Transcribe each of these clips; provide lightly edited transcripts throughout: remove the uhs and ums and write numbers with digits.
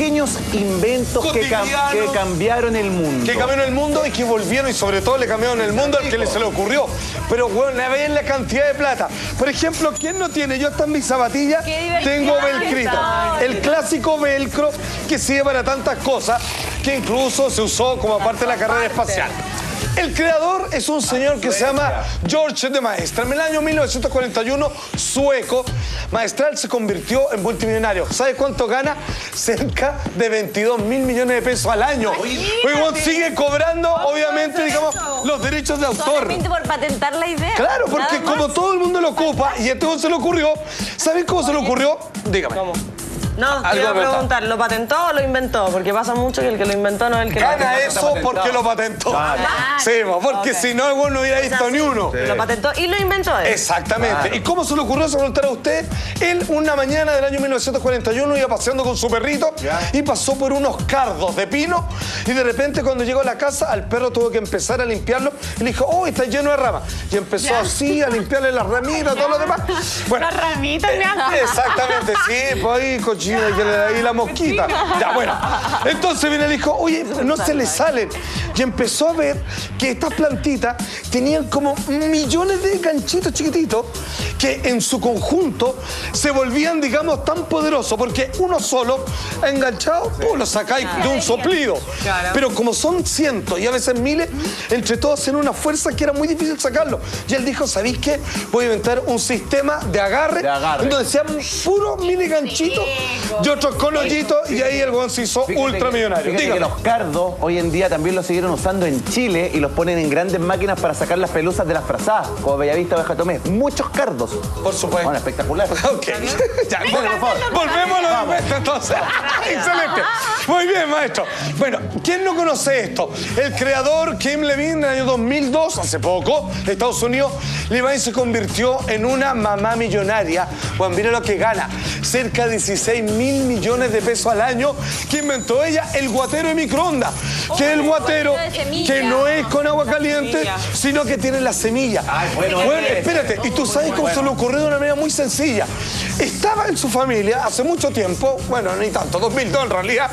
pequeños inventos que cambiaron el mundo. Que cambiaron el mundo y que volvieron, y sobre todo le cambiaron el mundo al que se le ocurrió. Pero, bueno, ven la cantidad de plata. Por ejemplo, ¿quién no tiene? Yo hasta en mis zapatillas tengo velcrito. El clásico velcro que sirve para tantas cosas, que incluso se usó como parte de la carrera espacial. El creador es un señor que se llama George de Maestra. En el año 1941, sueco, Maestral se convirtió en multimillonario. ¿Sabe cuánto gana? Cerca de 22.000 millones de pesos al año. Luego sigue cobrando, obviamente, digamos, los derechos de autor. Solamente por patentar la idea. Claro, porque como todo el mundo lo ocupa, y a este se le ocurrió, ¿saben cómo se le ocurrió? Dígame. ¿Cómo? No, te iba a preguntar, ¿lo patentó o lo inventó? Porque pasa mucho que el que lo inventó no es el que lo patentó. Gana eso porque lo patentó. Sí, porque si no, igual no hubiera visto ni uno. Lo patentó y lo inventó él. Exactamente. ¿Y cómo se le ocurrió eso? Contar a usted. Él, una mañana del año 1941, iba paseando con su perrito y pasó por unos cardos de pino, y de repente, cuando llegó a la casa, al perro tuvo que empezar a limpiarlo y le dijo, oh, está lleno de ramas. Y empezó así a limpiarle las ramitas, todo lo demás. Bueno, las ramitas, me hace. Exactamente, sí, pues ahí cochina y la mosquita. Ya, bueno. Entonces viene y le dijo, oye, no se le salen. Y empezó a ver que estas plantitas tenían como millones de ganchitos chiquititos que en su conjunto se volvían, digamos, tan poderosos, porque uno solo enganchado, lo sacáis de un soplido. Pero como son cientos y a veces miles, entre todos hacen una fuerza que era muy difícil sacarlo. Y él dijo, ¿sabéis qué? Voy a inventar un sistema de agarre. Donde sean puros mini ganchitos y otros con hoyitos, y ahí el weón se hizo ultramillonario. Fíjate que los cardos hoy en día también los siguieron usando en Chile y los ponen en grandes máquinas para sacar las pelusas de las frazadas, como Bellavista o Oveja Tomé. Muchos cardos. Por supuesto. Bueno, espectacular. Ok. Ya, bueno, por favor. Volvemos a lo de esto, entonces. Excelente. Muy bien, maestro. Bueno, ¿quién no conoce esto? El creador Kim Levine, en el año 2002, hace poco, de Estados Unidos, Levine se convirtió en una mamá millonaria. Bueno, mira lo que gana. Cerca de 16.000 millones de pesos al año. ¿Qué inventó ella? El guatero de microondas. Que es el guatero que no es con agua caliente, sino que tiene la semilla. Bueno, espérate. Y tú sabes cómo se le ocurrió de una manera muy sencilla. Estaba en su familia hace mucho tiempo, bueno, ni tanto, 2002 en realidad,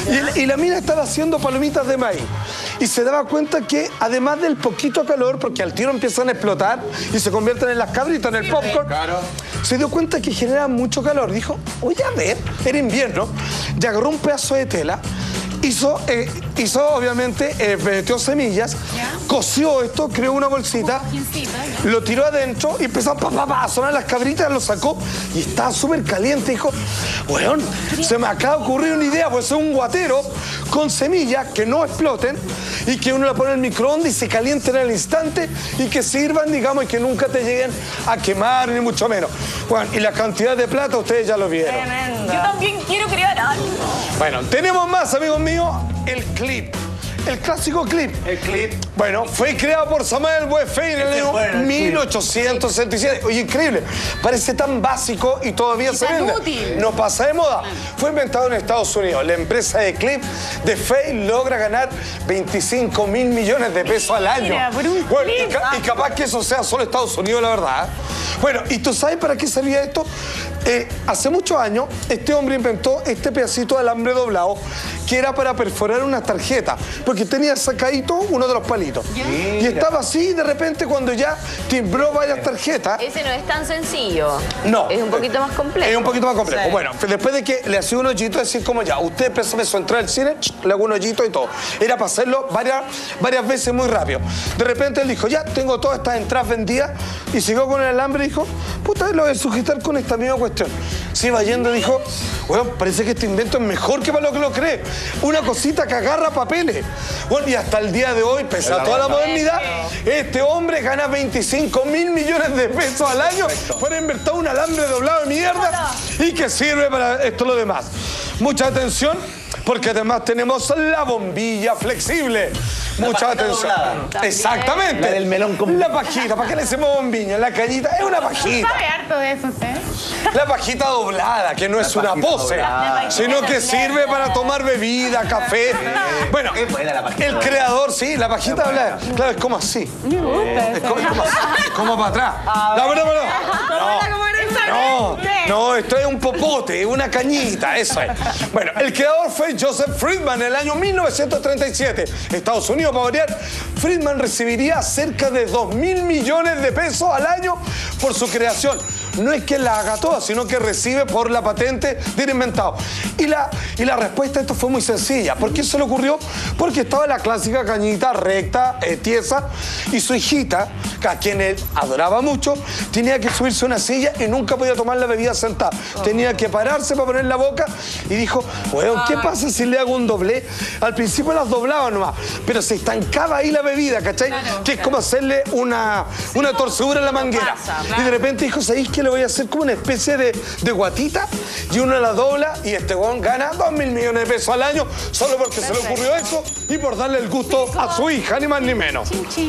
y la mina estaba haciendo palomitas de maíz. Y se daba cuenta que, además del poquito calor, porque al tiro empiezan a explotar y se convierten en las cabritas, en el popcorn, se dio cuenta que generaba mucho calor. Dijo, oye, a ver, era invierno, y agarró un pedazo de tela, hizo obviamente, metió semillas, coció esto, creó una bolsita, lo tiró adentro y empezó a sonar las cabritas, lo sacó y estaba súper caliente. Dijo, weón, se me acaba de ocurrir una idea, pues es un guatero con semillas que no exploten y que uno la pone en el microondas y se calienten al instante y que sirvan, digamos, y que nunca te lleguen a quemar, ni mucho menos. Bueno, y la cantidad de plata ustedes ya lo vieron. Yo también quiero crear algo. Bueno, tenemos más, amigos míos, el clip. El clásico clip. El clip. Bueno, fue creado por Samuel Wettstein en el año 1867. Oye, increíble. Parece tan básico y todavía se vende. Útil. No pasa de moda. Fue inventado en Estados Unidos. La empresa de clip de Fay logra ganar 25.000 millones de pesos al año. Por un bueno, clip. y capaz que eso sea solo Estados Unidos, la verdad. Bueno, ¿y tú sabes para qué servía esto? Hace muchos años, este hombre inventó este pedacito de alambre doblado que era para perforar una tarjeta, porque tenía sacadito uno de los palitos. Y estaba así, y de repente, cuando ya timbró varias tarjetas... Ese no es tan sencillo. No. Es un poquito más complejo. Es un poquito más complejo. Bueno, después de que le hacía un hoyito, decir como ya, usted préstame su entrada al cine, le hago un hoyito y todo. Era para hacerlo varias veces muy rápido. De repente él dijo, ya, tengo todas estas entradas vendidas, y siguió con el alambre y dijo, puta, lo voy a sujetar con esta misma cuestión. Se iba yendo y dijo, bueno, parece que este invento es mejor que para lo que lo cree. Una cosita que agarra papeles. Bueno, y hasta el día de hoy, pese a toda la modernidad, este hombre gana 25.000 millones de pesos al año para inventar un alambre doblado de mierda y que sirve para esto lo demás. Mucha atención, porque además tenemos la bombilla flexible. Mucha atención. Exactamente. La del melón con... La pajita. ¿Para qué le decimos bombilla? La cañita es una pajita. ¿Sabe harto de eso usted? La pajita doblada, que no es una pose, sino que sirve para tomar bebida, café. Bueno, el creador, sí, la pajita doblada. Claro, es como así. Me gusta. Es como así. Es como para atrás. La verdad, no. No, esto es un popote, una cañita, eso es. Bueno, el creador fue Joseph Friedman en el año 1937. Estados Unidos, para variar, Friedman recibiría cerca de 2.000 millones de pesos al año por su creación. No es que la haga toda, sino que recibe por la patente del inventado. Y la respuesta a esto fue muy sencilla. ¿Por qué se le ocurrió? Porque estaba la clásica cañita recta, tiesa, y su hijita, a quien él adoraba mucho, tenía que subirse a una silla y nunca podía tomar la bebida sentada. Tenía que pararse para poner la boca y dijo, bueno, ¿qué pasa si le hago un doblé? Al principio las doblaba nomás, pero se estancaba ahí la bebida, ¿cachai? Claro, que es como hacerle una torcedura en la manguera. Y de repente dijo, ¿sabéis qué? Le voy a hacer como una especie de guatita y uno la dobla y este weón gana 2.000 millones de pesos al año solo porque se le ocurrió eso y por darle el gusto a su hija, ni más ni menos.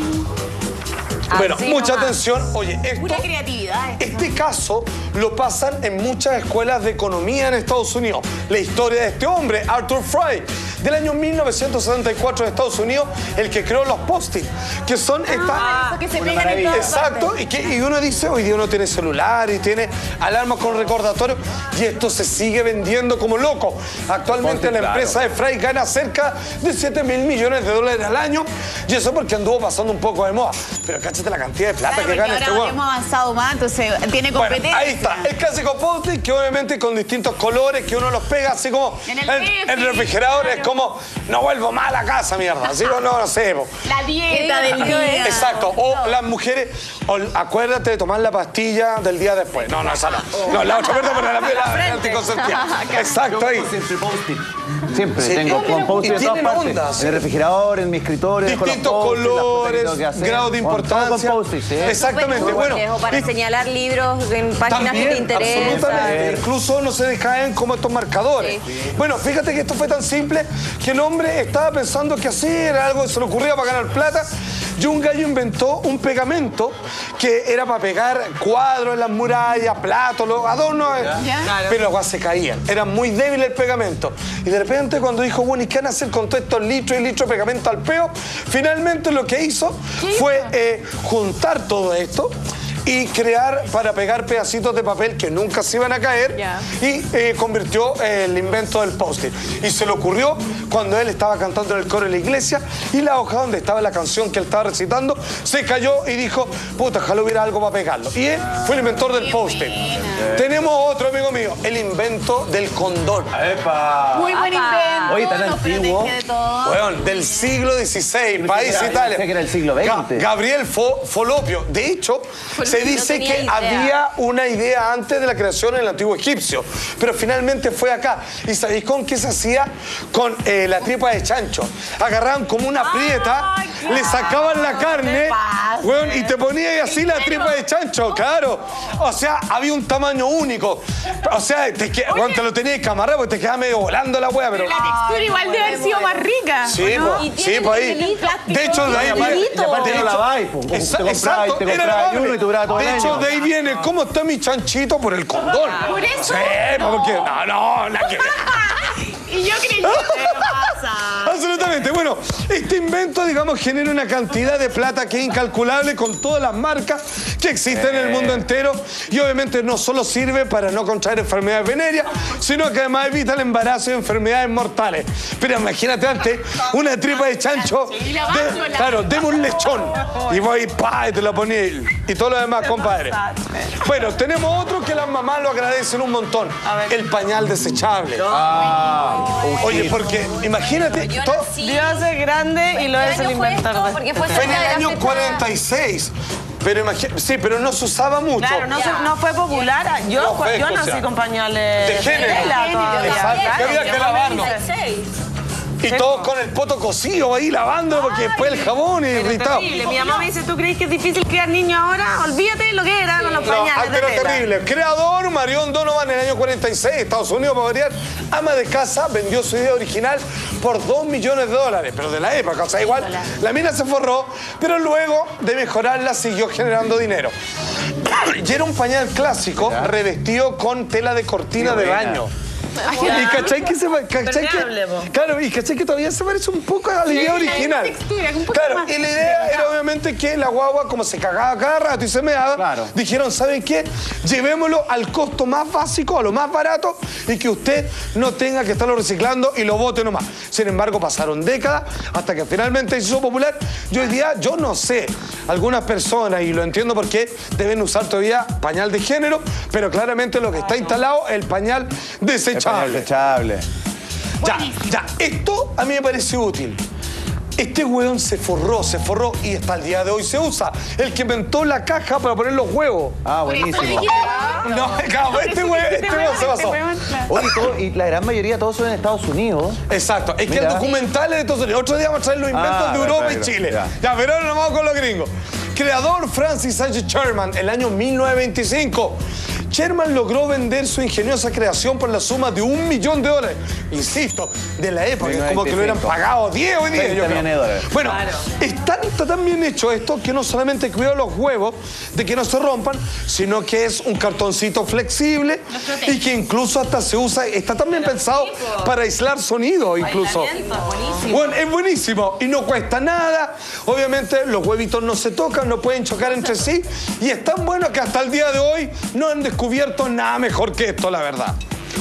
Bueno, mucha atención. Oye, pura creatividad. Este caso lo pasan en muchas escuelas de economía en Estados Unidos. La historia de este hombre, Arthur Fry, del año 1974 de Estados Unidos, el que creó los post-it, que son estas... que se pegan en todas Exacto, partes. y uno dice, hoy día uno tiene celular y tiene alarmas con recordatorio, y esto se sigue vendiendo como loco. Actualmente la empresa de Fry gana cerca de 7.000 millones de dólares al año, y eso porque anduvo pasando un poco de moda. Pero cáchate la cantidad de plata que gana este ahora weón. hemos avanzado más, entonces tiene competencia. Bueno, ahí está, el clásico post-it que obviamente con distintos colores, que uno los pega así como en el refrigerador, es como, no vuelvo más a la casa, mierda, así no sé. La dieta del día. Exacto, o las mujeres, acuérdate de tomar la pastilla del día después. No, esa no. No, la otra, perdón, pero la anticonceptiva. Exacto, ahí. Siempre post-it. Siempre Sí. tengo con post-it de todas tienen partes. ondas. En el refrigerador, en mi escritorio, Distintos colores, grados de importancia. Todo con post-it, ¿sí? Exactamente, bueno. O para señalar libros en páginas que te También, interesan. absolutamente. Incluso no se decaen como estos marcadores. Sí. Bueno, fíjate que esto fue tan simple que el hombre estaba pensando que hacer algo, se le ocurría para ganar plata. Y un gallo inventó un pegamento que era para pegar cuadros en las murallas, platos, los adornos. Claro. Pero las cosas se caían. Era muy débil el pegamento. Y de repente cuando dijo, bueno, ¿y qué van a hacer con todos estos litros y litros de pegamento al peo? Finalmente lo que hizo fue juntar todo esto y crear para pegar pedacitos de papel que nunca se iban a caer y convirtió el invento del post-it. Y se le ocurrió cuando él estaba cantando en el coro de la iglesia y la hoja donde estaba la canción que él estaba recitando se cayó y dijo, puta, ojalá hubiera algo para pegarlo. Y él fue el inventor del post-it. Tenemos otro amigo mío, el invento del condón. ¡Epa! Muy buen invento. Oye, tan nos antiguo. protege de todo. Weón, del siglo XVI, país Italia. Pensé que era el siglo XX. Gabriel Falopio. De hecho, se dice tenía que idea. había una idea antes de la creación en el antiguo egipcio, pero finalmente fue acá. ¿Y sabéis con qué se hacía? Con la tripa de chancho. Agarraban como una prieta, le sacaban la carne, weón, y te ponías así la tripa de chancho, claro. O sea, había un tamaño único. O sea, weón, te lo tenías que amarrar porque te quedaba medio volando la wea, pero... La textura igual debe haber sido más rica. Sí, pues ahí. De hecho, de ahí Y aparte no laváis, pues. Te comprabas uno y te duraba todo el de año. hecho, de ahí viene cómo está mi chanchito por el condón. ¿Por eso? Sí, porque no, nada que ver. Y yo creí que pasa. Absolutamente. Bueno, este invento, digamos, genera una cantidad de plata que es incalculable con todas las marcas que existen en el mundo entero. Y obviamente no solo sirve para no contraer enfermedades venéreas, sino que además evita el embarazo y enfermedades mortales. Pero imagínate antes, una tripa de chancho. Claro, deme un lechón. Y voy, pa, y te la ponía y todo lo demás, compadre. Bueno, tenemos otro que las mamás lo agradecen un montón. El pañal desechable. Oye, porque imagínate, Dios es grande y lo es el inventor. Porque fue fue en cerca el de la año fecha. 46. Pero imagínate, sí, pero no se usaba mucho. Claro, no fue popular. Yo fue nací social. con pañales De género. tela todavía. Exacto, Claro, que había que lavarlo. 96. Y todos con el poto cocido ahí lavando porque después el jabón y irritado. Terrible. Mi mamá me dice, ¿tú crees que es difícil criar niños ahora? Olvídate lo que era con los pañales de pero tela. terrible. Creador Marion Donovan en el año 46, Estados Unidos, para variar, ama de casa, vendió su idea original por $2 millones, pero de la época. O sea, igual la mina se forró, pero luego de mejorarla siguió generando dinero. Y era un pañal clásico revestido con tela de cortina de baño. Y cachai que se Permeable, po. claro, y cachai que todavía se parece un poco a la idea original. textura, un poco Claro, más. y la idea era obviamente que la guagua, como se cagaba cada rato y se meaba, Claro. dijeron, ¿saben qué? Llevémoslo al costo más básico, a lo más barato, y que usted no tenga que estarlo reciclando y lo bote nomás. Sin embargo, pasaron décadas hasta que finalmente se hizo popular. Y hoy día, yo no sé, algunas personas, y lo entiendo porque deben usar todavía pañal de género, pero claramente lo que está instalado es el pañal desechable. Desechable. Ya, esto a mí me parece útil. Este hueón se forró y hasta el día de hoy se usa. El que inventó la caja para poner los huevos. Ah, buenísimo. No, claro, este hueón se basó. Oye, y la gran mayoría, todos son en Estados Unidos. Exacto, es que el Mira. documental es de Estados Unidos. Otro día vamos a traer los inventos de Europa y perfecto. Chile. Ya. Ya, pero ahora nos vamos con los gringos. Creador Francis H. Sherman, el año 1925. Sherman logró vender su ingeniosa creación por la suma de $1 millón. Insisto, de la época, es como que lo hubieran 1925. pagado 10 hoy día. 30 yo creo. millones de dólares. Bueno, está tan bien hecho esto que no solamente cuida los huevos de que no se rompan, sino que es un cartoncito flexible y que incluso hasta se usa, está tan bien pensado para aislar sonido incluso. Buenísimo. Bueno, es buenísimo y no cuesta nada. Obviamente los huevitos no se tocan, no pueden chocar entre sí y es tan bueno que hasta el día de hoy no han descubierto nada mejor que esto, la verdad.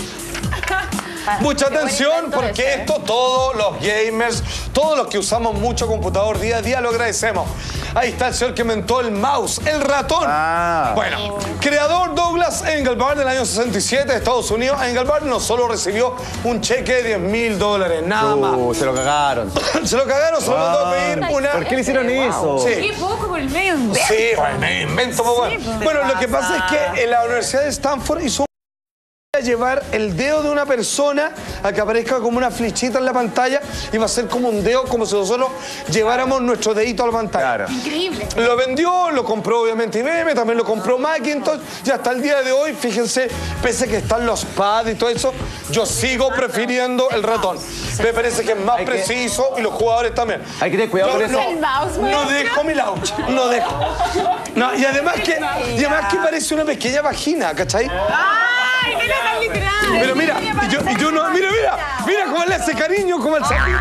Mucha Qué buen atención invento porque ese, ¿eh? esto todos los gamers, todos los que usamos mucho computador día a día lo agradecemos. Ahí está el señor que inventó el mouse, el ratón. Ah. Bueno, creador Douglas Engelbart del año 67 de Estados Unidos. Engelbart no solo recibió un cheque de $10.000, nada más. Se lo cagaron. Se lo cagaron, se lo mandó a pedir una... ¿Por qué le hicieron eso? Sí. Qué poco por el medio invento. Sí, bueno, invento poco. Bueno, lo que pasa es que en la Universidad de Stanford hizo a llevar el dedo de una persona a que aparezca como una flechita en la pantalla y va a ser como un dedo, como si nosotros lleváramos nuestro dedito a la pantalla. Claro. Increíble. Lo vendió, lo compró obviamente IBM, también lo compró Macintosh y hasta el día de hoy, fíjense, pese a que están los pads y todo eso, yo sigo prefiriendo el ratón. Me parece que es más Hay que- preciso y los jugadores también. Hay que tener cuidado con eso. El mouse, No weón. dejo mi lauch, no dejo. No, y además que parece una pequeña vagina, ¿cachai? Ay, mira tan literal. Pero mira, y yo no, mira cómo le hace cariño, como el saquito.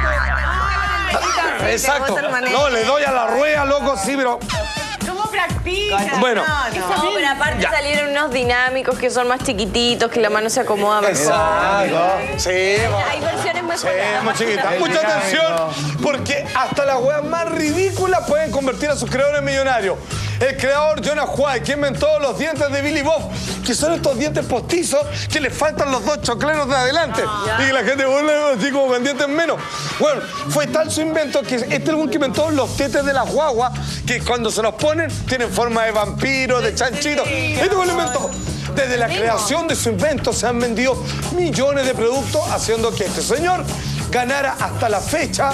Exacto. No, le doy a la rueda, loco, sí, pero... ¿Cómo practica? Bueno. No, pero aparte salieron unos dinámicos que son más chiquititos, que la mano se acomoda mejor. Exacto. Sí, Hay versiones más sí, muy chiquita. Mucha atención, porque hasta las weas más ridículas pueden convertir a sus creadores en millonarios. El creador Jonah White, que inventó los dientes de Billy Bob, que son estos dientes postizos que le faltan los dos chocleros de adelante. Y que la gente vuelve así como con dientes menos. Bueno, fue tal su invento que este es el que inventó los tetes de las guaguas, que cuando se los ponen tienen forma de vampiro, de chanchito. Este fue el invento. Desde la creación de su invento se han vendido millones de productos, haciendo que este señor ganara hasta la fecha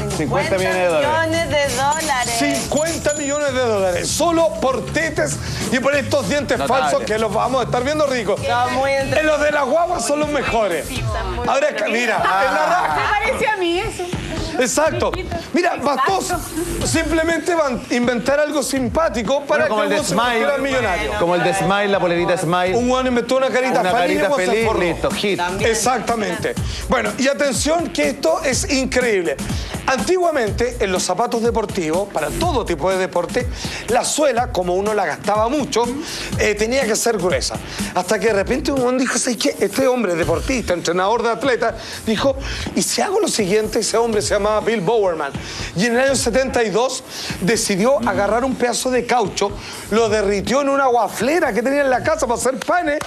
50 millones de dólares. millones de dólares. 50 millones de dólares solo por tetes y por estos dientes Notable. falsos que los vamos a estar viendo ricos. Está muy En los de las guaguas son los mejores. Ahora, mira, en la raja. Me parece a mí eso. Exacto. Mira, bastó simplemente inventar algo simpático para Bueno, como que el de uno se convirtiera Smile. millonario. Como el de Smile, la polerita Smile. Un guano inventó una carita Una feliz y carita pues se feliz, forró. listo, hit. Exactamente. Bueno, y atención que esto es increíble. Antiguamente, en los zapatos deportivos, para todo tipo de deporte, la suela, como uno la gastaba mucho, tenía que ser gruesa. Hasta que de repente un hombre dijo, ¿sabes qué? Este hombre, deportista, entrenador de atletas, dijo, ¿y si hago lo siguiente? Ese hombre se llamaba Bill Bowerman. Y en el año 72 decidió agarrar un pedazo de caucho, lo derritió en una guaflera que tenía en la casa para hacer panes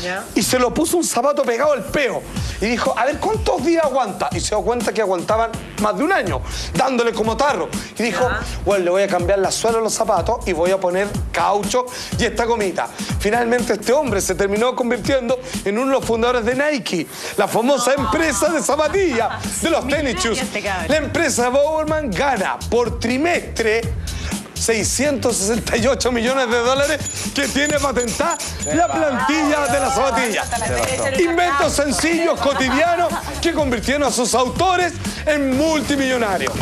y se lo puso un zapato pegado al peo. Y dijo, a ver, ¿cuántos días aguanta? Y se dio cuenta que aguantaban más de un año, dándole como tarro. Y dijo, bueno, le voy a cambiar la suela a los zapatos y voy a poner caucho y esta gomita. Finalmente este hombre se terminó convirtiendo en uno de los fundadores de Nike, la famosa empresa de zapatillas, de los tenis shoes. La empresa Bowerman gana por trimestre 668 millones de dólares que tiene patentada la plantilla de las zapatillas. Inventos sencillos, cotidianos, que convirtieron a sus autores en multimillonarios.